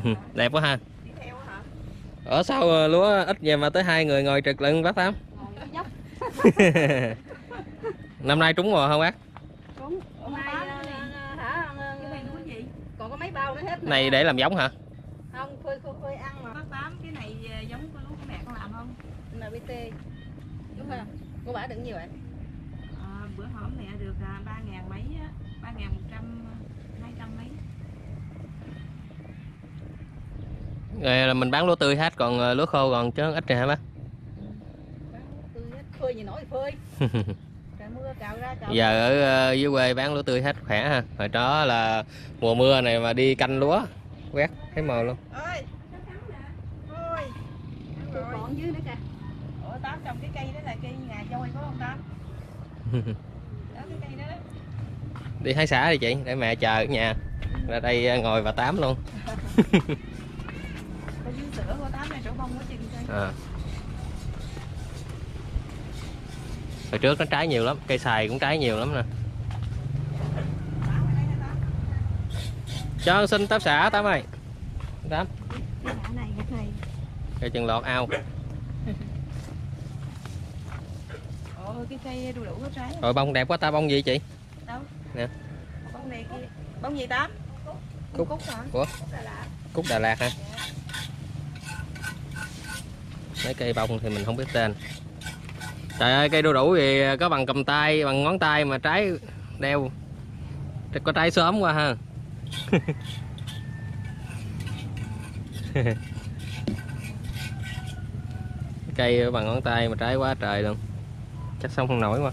Đẹp quá ha. Ở sau lúa ít về mà tới 2 người ngồi trực lưng bác Tám. Năm nay trúng rồi không bác? Trúng. Hôm nay hả? Cái này nuôi gì? Còn có mấy bao nữa hết. Này để làm giống hả? Không, phơi ăn mà. Bác Tám, cái này giống của lúa của mẹ con làm không? NPT. Đúng không? Cô bả đựng nhiều vậy? Bữa hổm mẹ được 3.000 mấy á, 3.100, 200 mấy. Rồi là mình bán lúa tươi hết, còn lúa khô còn chứ ít rồi hả bác? Bán lúa tươi hết, phơi gì nổi thì phơi. Trời mưa cào ra cào. Giờ ở dưới quê bán lúa tươi hết khỏe ha. Hồi đó là mùa mưa này mà đi canh lúa quét thấy màu luôn. Ơi. Ôi. Còn dưới nữa kìa. Ủa Tám trồng cái cây đó là cây ngà voi phải không Tám? Đó cái cây đó. Đi hái xả đi chị, để mẹ chờ ở nhà. Ra đây ngồi và Tám luôn. Ở dưới sữa của Tám này chỗ bông quá chừng coi. Hồi trước nó trái nhiều lắm, cây xài cũng trái nhiều lắm nè. Cho xin Tám xả Tám ơi. Tám. Cái này Cây chừng lọt ao. Ồ, cái cây đu đủ có trái. Rồi bông đẹp quá ta, bông gì chị? Đâu? Nè. Bông này kia. Bông gì Tám? Cúc hả? Ủa? Cúc Đà Lạt hả? Mấy cây bông thì mình không biết tên. Trời ơi, cây đu đủ thì có bằng cầm tay, bằng ngón tay mà trái đeo. Có trái sớm quá ha. Cây bằng ngón tay mà trái quá trời luôn. Chắc xong không nổi quá.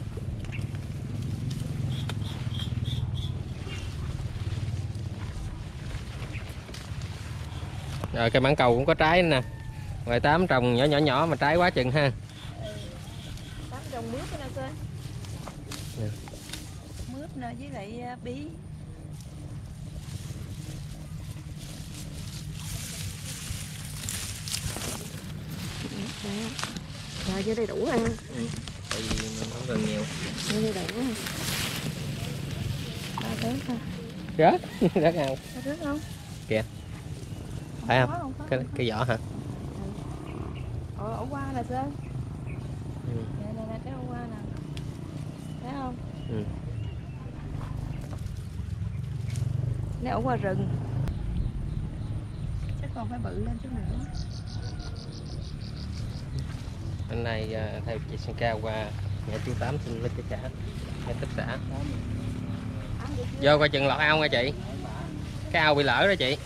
Rồi cây mãng cầu cũng có trái nè. Rồi Tám trồng nhỏ nhỏ mà trái quá chừng ha. Tám trồng mướp nè coi. Mướp nè với lại bí. Rồi vô đây đủ ăn. Tại vì mình không cần nhiều. Vô đây đủ. Rớt thôi. Rớt? Rớt không? Rớt không? Kìa. Phải không? Cái vỏ hả? Ổ qua nè Sơn. Nè, cái ổ qua nè. Thấy không? Nó ổ qua rừng. Chắc còn phải bự lên chút nữa. Hôm nay theo chị Sơn Cao qua nhà chú Tám xin lên cái xã, nhà tích xã. Vô coi chừng lọt ao nha chị. Cái ao bị lở đó chị.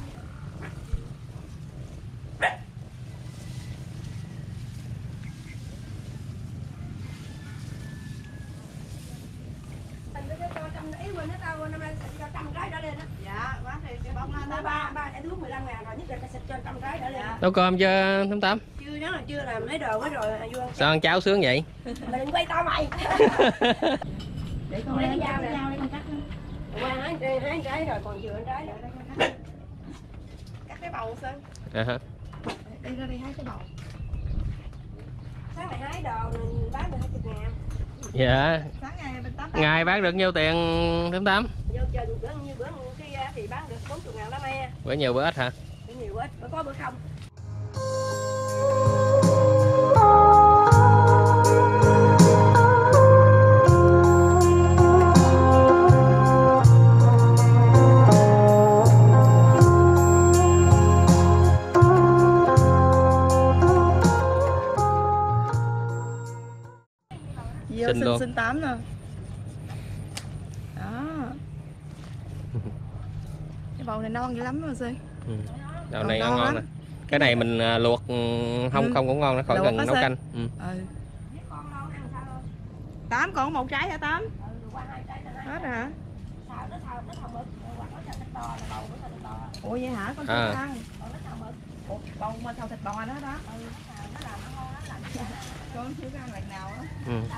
Nấu cơm chưa Tám Tám? Chưa đó là chưa làm lấy đồ hết rồi vô. Sao ăn cháo sướng vậy? Mày đừng quay tao mày. Để con lấy cái dao để con cắt. Qua hái trái rồi còn vừa trái nữa đây con cắt. Cắt cái bầu Sơn. Hả? Đi ra đây hái cái bầu. Sáng này hái đồ mình bán được 20.000. Dạ. Sáng ngày bán được nhiêu tiền Tám Tám? Vô chừng bữa kia thì bán được 40.000 lá me. Bữa nhiều bữa ít hả? Bữa nhiều bữa ít, bữa có bữa không. Xin luôn. Xin Tám nè. Đó. Cái bầu này non dữ lắm rồi Sơn. Đậu này ngon ngon nè. Cái này mình luộc không cũng ngon, nó khỏi cần nấu canh. Tám còn một trái hả Tám? Hết rồi hả? Ủa vậy hả? Con chưa ăn. Ủa, bầu mà xào thịt bò đó đó. Con chưa ăn lần nào á.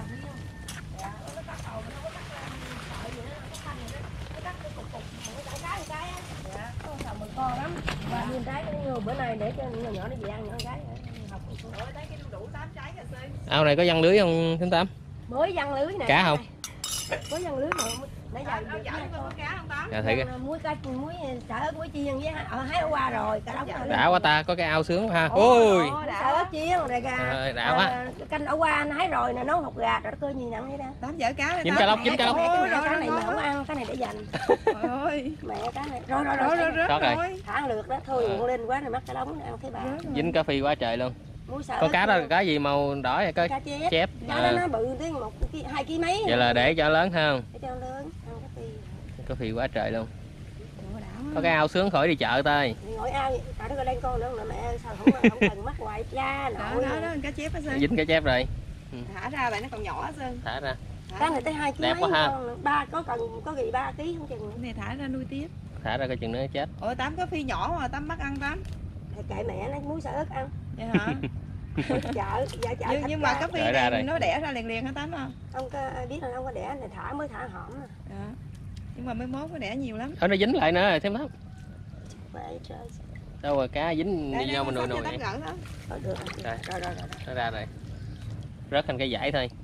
Bữa nay để cho nhỏ nhỏ nó về ăn nhỏ cái học cái đủ 8 trái ao này có văng lưới không Tám Tám? Mới văng lưới nè. Cá không? Mới văng lưới mà Nãy giờ Đâu chợ có cá không Tám? Dạ, thử cái. muối sợ ớt muối chiên với hái qua rồi cả đống rồi. Đã quá ta, có cái ao sướng ha. Ôi, Ôi. sợ ớt chiên rồi gà. Đã quá. Canh đậu qua hái rồi nè, nấu hột gà rồi cơ gì nặng vậy đó. Tám dở cá đây. Kiếm cá lóc, kiếm cá lóc. Cái này mà không ăn, cái này để dành. Trời ơi. Mẹ cái này. Rồi. Sót rồi. Thả lượt đó thôi, con lên quá rồi mắc cái đống ăn thấy bà. Dính cá phi quá trời luôn. Muối sợ Con cá đó là cá gì màu đỏ hay cá chép? Cá đó nó bự tới 2 kg mấy. Vậy là để cho lớn không? Để cho lớn, ăn cá phi. Cá phi quá trời luôn. Có cái ao sướng khỏi đi chợ tay. Ngồi ao cả đứa lên con nữa mẹ ơi sao không cần mắc hoài cha nội. Đó cá chép á Sơn. Dính cá chép rồi. Thả ra vậy nó còn nhỏ Sơn. Thả ra. Cá này tới 2 kg Đẹp mấy quá ha. con, 3 có gì 3 kg không chừng. Cái này thả ra nuôi tiếp. Thả ra coi chừng nó chết. Ôi Tám có phi nhỏ mà Tám bắt ăn Tám. Thì kệ mẹ nó muối sợ ớt ăn. Vậy hả? chợ Nhưng mà cá phi này nó đẻ ra liền hả Tám không? ông có biết là ông có đẻ này thả mới thả hỏm à. Nhưng mà mới mốt nó đẻ nhiều lắm. Nó dính lại nữa rồi thêm lắm. Vậy trời. Đâu rồi cá dính đi vô mình nồi nồi. Được Rồi. Rồi. Nó ra rồi. Rớt thành cái dải thôi.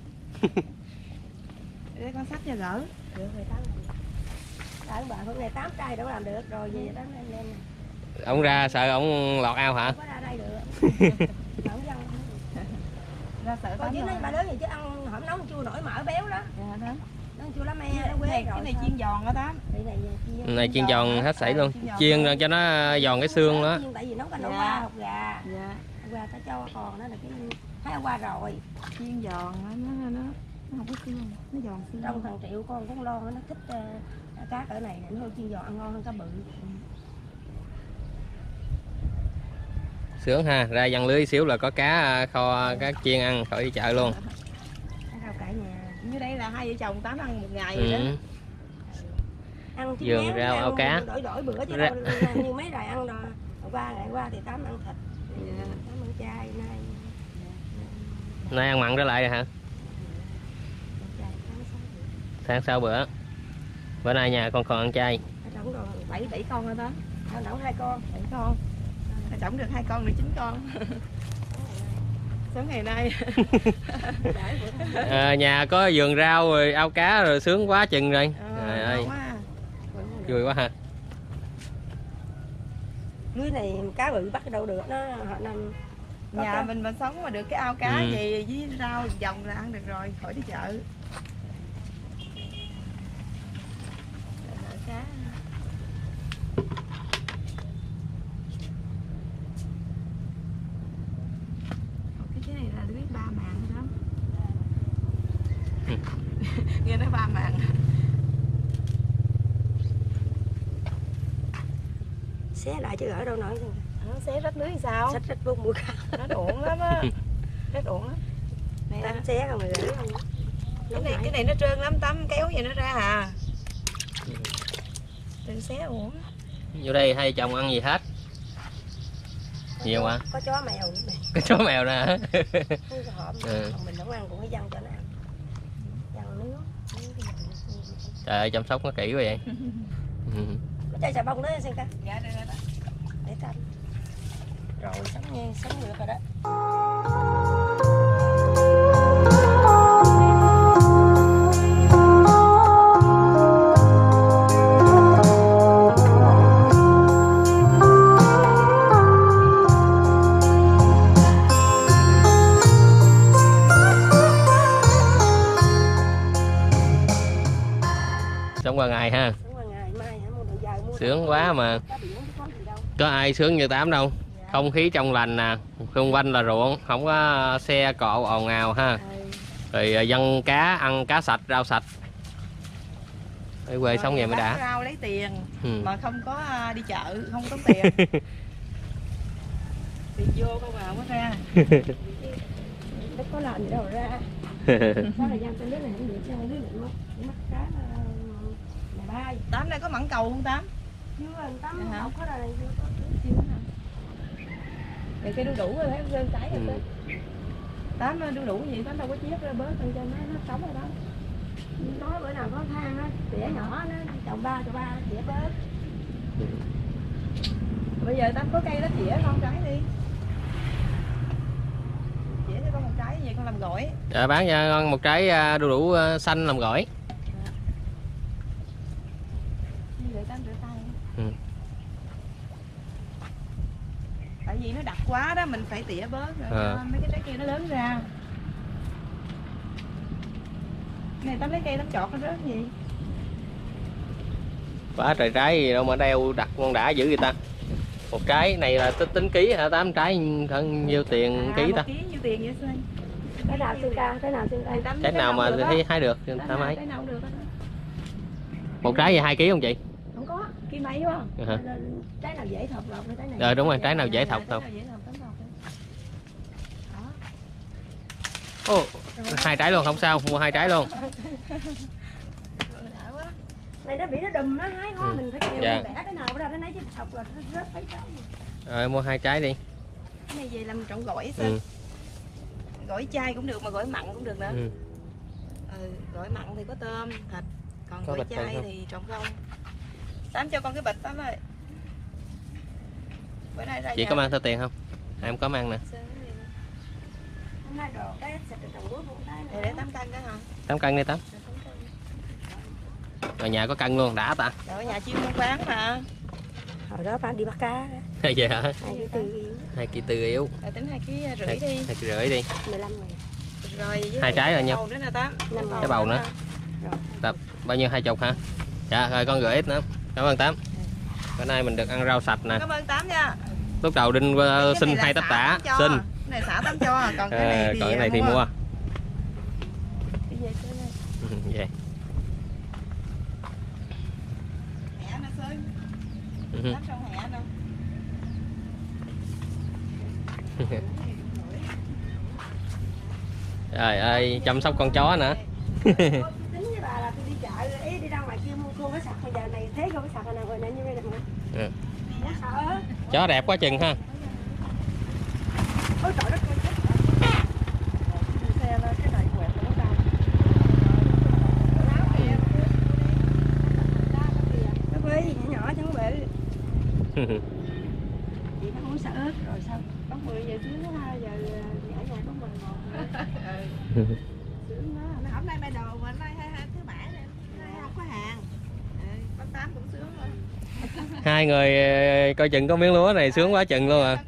Để con sách cho gỡ. Được rồi Tám. Tại bà hôm nay 8 trai đâu làm được rồi gì đó nên. Ông ra sợ ông lọt ao hả? Không có ra đây được. Không dân. Ra sợ Còn chứ nó bà lớn gì chứ ăn hổm nấu chua nổi mỡ béo đó. Dạ đó. Nó chua lá me nó quê rồi. Cái này chiên giòn đó Tám. Này chiên giòn hết sảy luôn. Chiên cho nó giòn cái xương đó. Tại vì nấu canh đậu qua hột gà. Dạ. Hột gà ta cho còn nó là cái hái qua rồi. Chiên giòn nó không có xương, nó giòn xương. Trong thằng Triệu con cũng lo nó thích cá cỡ này nó hơi chiên giòn ăn ngon hơn cá bự. Sướng ha, ra giăng lưới xíu là có cá kho, cá chiên ăn khỏi đi chợ luôn. Rau cải nhà. Như đây là hai vợ chồng Tám ăn một ngày rồi đó. Ăn vườn rau ao cá. Đổi bữa chứ đâu như mấy rồi ăn rồi. Ngày qua thì Tám ăn thịt. Tám ăn chay nay. Nay ăn mặn trở lại rồi hả? Tháng sau bữa. Bữa nay nhà con còn ăn chay. Trống rồi 7 con rồi đó. Nấu 2 con. 7 con. Trồng được 2 con được 9 con. Sống ngày nay. Nhà có vườn rau rồi ao cá rồi sướng quá chừng rồi. Trời ơi. Vui quá ha. Lưới này cá bự bắt đâu được nó họ nằm. Nhà mình mà sống mà được cái ao cá gì với rau vòng là ăn được rồi, khỏi đi chợ. Cá. Cái này là lưới 3 màng đó. Nghe nói 3 màng. Xé lại chứ ở đâu nổi. Nó xé rách lưới sao? Sách rách bung bụi cá. Nó uổng lắm á. Rất uổng lắm. Nè xé không rồi gửi không. Cái này nó trơn lắm Tắm, kéo vậy nó ra à. Đừng xé uổng. Vô đây hai chồng ăn gì hết? Nhiều hả? Có chó mèo nữa nè. Có chó mèo nè hả? Mình không ăn cũng phải dăng cho nó ăn. Dăng nước. Trời ơi chăm sóc nó kỹ quá vậy. Có chai xà bông nữa xem ca. Dạ được rồi đó. Để tanh. Rồi sống được rồi đó. Sống qua ngày ha. Sướng quá mà. Có ai sướng như Tám đâu. Không khí trong lành nè, xung quanh là ruộng, không có xe cộ ồn ào ha. Rồi dân cá, ăn cá sạch, rau sạch. Ở quê sống vậy mới đã. Rau lấy tiền mà không có đi chợ, không tốn tiền. Tiền vô không à, không có ra. Nó có làm gì đâu ra. Sao là dân trên nước này không được sao nước này mất cá là bay. Tám đây có mặn cầu không Tám? Chưa, Tám không có rồi. Để cái đu đủ rồi thấy rơi cái rồi. Tám đu đủ gì Tám đâu có chiếc ra bớt cho nó sống rồi đó. Nói bữa nào có than á, tỉa nhỏ nó trồng 3 cho 3 tỉa bớt. Bây giờ Tám có cây đó tỉa con trái đi. Tỉa cho con một trái vậy con làm gỏi. Bán cho ngon một trái đu đủ xanh làm gỏi. quá đó mình phải tỉa bớt rồi mấy cái trái kia nó lớn ra. Này tắm lấy cây tắm chọt nó rớt gì. Quá trời trái gì đâu mà đeo đặt con đã dữ vậy ta. Một trái này là tính ký hả? 8 trái nhiêu tiền ký ta? Ký nhiêu tiền vậy Sơn? Cái nào xương ca, cái nào xương ca. Trái nào mà hái được ta mấy? Trái nào được đó. Một trái vậy 2 kg không chị? Không có, ký mấy quá. Hả? Trái nào dễ thọc lọc trái này. Đúng rồi, trái nào dễ thọc thôi. Ồ, 2 trái luôn không sao, mua 2 trái luôn. Này nó bị nó đùm nó hái hoa mình phải kêu bẻ cái nào ra cái nấy chứ thọc là nó rớt mấy trái. Rồi mua 2 trái đi. Cái này về làm trộn gỏi Sơn. Gỏi chay cũng được mà gỏi mặn cũng được nữa. Gỏi mặn thì có tôm, thịt, còn gỏi chay thì trộn không. Tám cho con cái bịch Tám ơi. Bữa nay ra chị có mang theo tiền không? Em có mang nè. Để 8 cân đó hả? 8 cân đi 8. Ở nhà có cân luôn, đã ta. Ở nhà chuyên buôn bán mà. Hồi đó bạn đi bắt cá. Vậy hả? 2 kg 4 yếu. Rồi tính 2 kg rưỡi đi. 2 kg rưỡi đi. 15 ngàn. Rồi 2 trái là nhiêu? Bầu nữa nè Tám. Cái bầu nữa. Tập bao nhiêu 20 hả? Dạ rồi con gửi ít nữa. Cảm ơn Tám. Bữa nay mình được ăn rau sạch nè. Cảm ơn Tám nha. Lúc đầu Đinh xin 2 tép tả, xin. Cái này xả Tám cho, còn cái này thì mua. Đi về Sơn ơi. Vậy. Hẹ nè Sơn. Tám trong hẹ nè. Trời ơi, chăm sóc con chó nữa. Tính với bà là tôi đi chợ ý đi ra ngoài kia mua khô cái sạc bây giờ này thế không cái sạc nào rồi nè như vậy nè. Sợ. Chó đẹp quá chừng ha. Ôi trời đất ơi. Xe lên cái này quẹt nó cao. Nó bê gì nhỏ chứ không bể. Chị nó muốn sợ ớt rồi sao? Có 10 giờ xuống 2 giờ ở nhà có mình ngồi. Sướng đó. Hôm nay bay đồ mà hôm nay thứ bảy này không có hàng. Bác Tám cũng sướng rồi. Hai người coi chừng có miếng lúa này sướng quá chừng luôn à.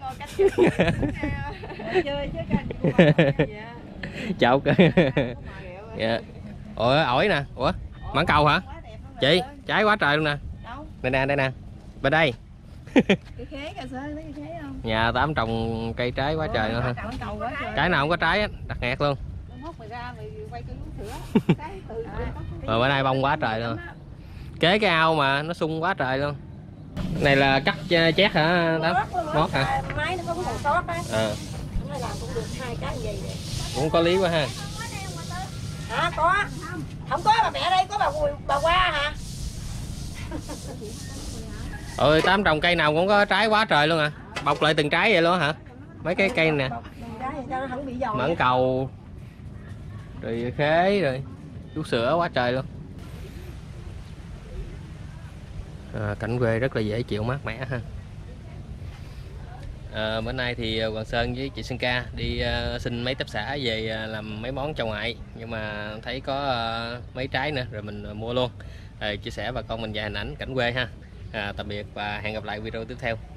Chơi chứ canh. Chậu. Dạ. Ủa ổi nè. Ủa mãng cầu hả? Chị, trái quá trời luôn nè. Đây nè, đây nè. Bên đây. Cái khế kìa Sơn, thấy cái khế không? Nhà Tám trồng cây trái quá trời luôn ha. Trái nào không có trái á, đặt nghẹt luôn. Rồi bữa nay bông quá trời luôn. Kế cái ao mà nó sung quá trời luôn. Này là cắt chét hả Tám? Mót hả? Máy nó có màu sót á. Nó làm cũng được 2 cái gì vậy. Cũng có lý quá ha. Hả có. Không có bà mẹ đây có bà qua hả? Ôi Tám trồng cây nào cũng có trái quá trời luôn à. Bọc lại từng trái vậy luôn hả? Mấy cái cây nè. Mãng cầu. Rồi khế rồi. Chú sữa quá trời luôn. Cảnh quê rất là dễ chịu mát mẻ ha. Bữa nay thì Hoàng Sơn với chị Sơn Ca đi xin mấy tép xả về làm mấy món cho ngoại, nhưng mà thấy có mấy trái nữa rồi mình mua luôn. Chia sẻ bà con mình vài hình ảnh cảnh quê ha. Tạm biệt và hẹn gặp lại video tiếp theo.